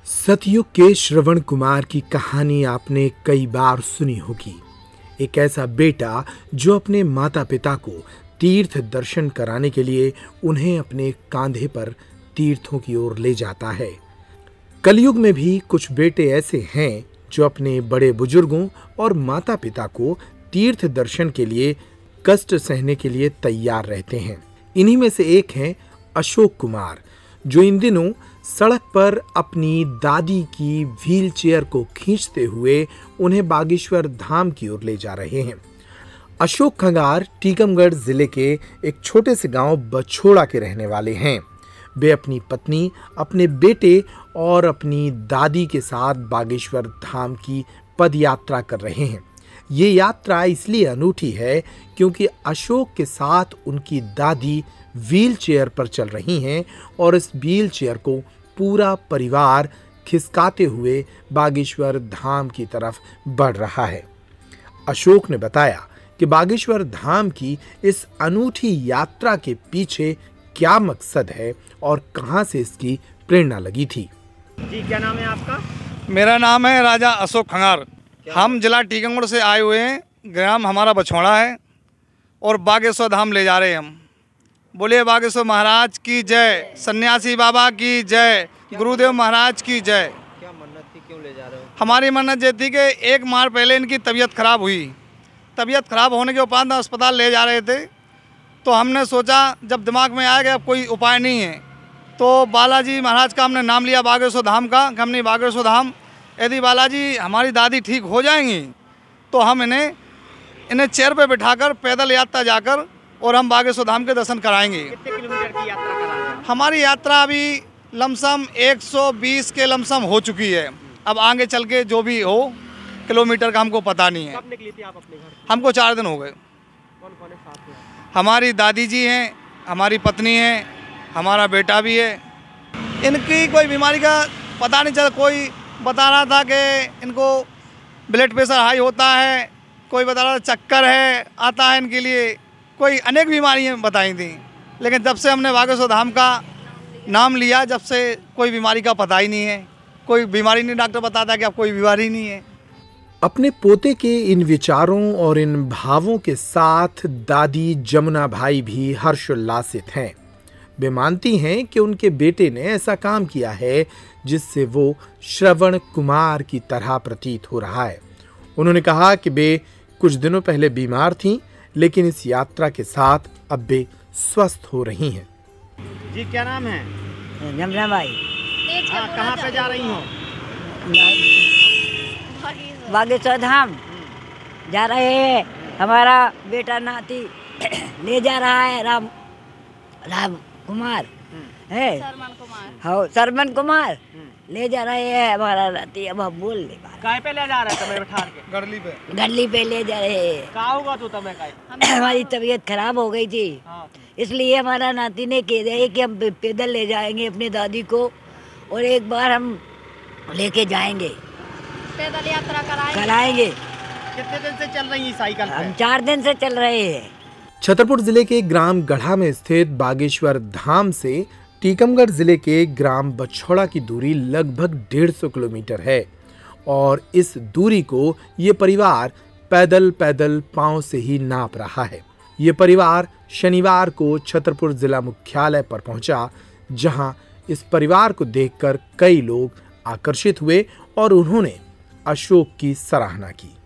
सतयुग के श्रवण कुमार की कहानी आपने कई बार सुनी होगी। एक ऐसा बेटा जो अपने माता पिता को तीर्थ दर्शन कराने के लिए उन्हें अपने कांधे पर तीर्थों की ओर ले जाता है। कलयुग में भी कुछ बेटे ऐसे हैं जो अपने बड़े बुजुर्गों और माता पिता को तीर्थ दर्शन के लिए कष्ट सहने के लिए तैयार रहते हैं। इन्हीं में से एक हैं अशोक कुमार, जो इन दिनों सड़क पर अपनी दादी की व्हील चेयर को खींचते हुए उन्हें बागेश्वर धाम की ओर ले जा रहे हैं। अशोक खंगार टीकमगढ़ जिले के एक छोटे से गांव बछोड़ा के रहने वाले हैं। वे अपनी पत्नी, अपने बेटे और अपनी दादी के साथ बागेश्वर धाम की पद यात्रा कर रहे हैं। ये यात्रा इसलिए अनूठी है क्योंकि अशोक के साथ उनकी दादी व्हील चेयर पर चल रही हैं और इस व्हील चेयर को पूरा परिवार खिसकाते हुए बागेश्वर धाम की तरफ बढ़ रहा है। अशोक ने बताया कि बागेश्वर धाम की इस अनूठी यात्रा के पीछे क्या मकसद है और कहां से इसकी प्रेरणा लगी थी। जी, क्या नाम है आपका? मेरा नाम है राजा अशोक खंगार। हम जिला टीकमगढ़ से आए हुए हैं। ग्राम हमारा बछोड़ा है और बागेश्वर धाम ले जा रहे हैं हम। बोलिए बागेश्वर महाराज की जय, सन्यासी बाबा की जय, गुरुदेव महाराज की जय। क्या मन्नत थी, क्यों ले जा रहे हो? हमारी मन्नत ये थी कि एक माह पहले इनकी तबीयत खराब हुई। तबीयत खराब होने के उपरांत अस्पताल ले जा रहे थे, तो हमने सोचा, जब दिमाग में आया कि अब कोई उपाय नहीं है, तो बालाजी महाराज का हमने नाम लिया, बागेश्वर धाम का। हमने बागेश्वर धाम, यदि बालाजी हमारी दादी ठीक हो जाएंगी तो हम इन्हें चेयर पे बिठाकर पैदल यात्रा जाकर और हम बागेश्वर धाम के दर्शन कराएंगे। कितने किलोमीटर की यात्रा करा रहे हैं? हमारी यात्रा अभी लमसम 120 के लमसम हो चुकी है। अब आगे चल के जो भी हो किलोमीटर का हमको पता नहीं है। कब निकली थी आप अपने घर से? हमको 4 दिन हो गए। कौन कौन है साथ में? हमारी दादी जी हैं, हमारी पत्नी है, हमारा बेटा भी है। इनकी कोई बीमारी का पता नहीं चला। कोई बता रहा था कि इनको ब्लड प्रेशर हाई होता है, कोई बता रहा था चक्कर है आता है इनके लिए, कोई अनेक बीमारियाँ बताई थी। लेकिन जब से हमने बागेश्वर धाम का नाम लिया, जब से कोई बीमारी का पता ही नहीं है। कोई बीमारी नहीं, डॉक्टर बताता कि अब कोई बीमारी नहीं है। अपने पोते के इन विचारों और इन भावों के साथ दादी जमुना भाई भी हर्षोल्लासित हैं। वे मानती हैं कि उनके बेटे ने ऐसा काम किया है जिससे वो श्रवण कुमार की तरह प्रतीत हो रहा है। उन्होंने कहा कि वे कुछ दिनों पहले बीमार थीं, लेकिन इस यात्रा के साथ अब वे स्वस्थ हो रही हैं। जी, क्या नाम है? जमुना भाई। हाँ, कहाँ पे जा रही हो? बागेश्वर धाम जा रहे हैं। हमारा बेटा नाती ले जा रहा है, राम कुमार है, सरमन कुमार ले जा रहे हैं हमारा नाती। अब हम बोल ले काय पे ले जा रहे हैं? बैठा के गढ़ली पे ले जा रहे हैं। कहाँ होगा तू तमें काय? हमारी तबीयत खराब हो गई थी, इसलिए हमारा नाती ने कह दिया कि हम पैदल ले जाएंगे अपनी दादी को और एक बार हम लेके जाएंगे, पैदल यात्रा कराएंगे। कितने दिन से चल रही है साइकिल पे? हम 4 दिन से चल रहे हैं। छतरपुर जिले के ग्राम गढ़ा में स्थित बागेश्वर धाम से टीकमगढ़ जिले के ग्राम बछोड़ा की दूरी लगभग 150 किलोमीटर है और इस दूरी को ये परिवार पैदल पांव से ही नाप रहा है। ये परिवार शनिवार को छतरपुर जिला मुख्यालय पर पहुंचा, जहां इस परिवार को देखकर कई लोग आकर्षित हुए और उन्होंने अशोक की सराहना की।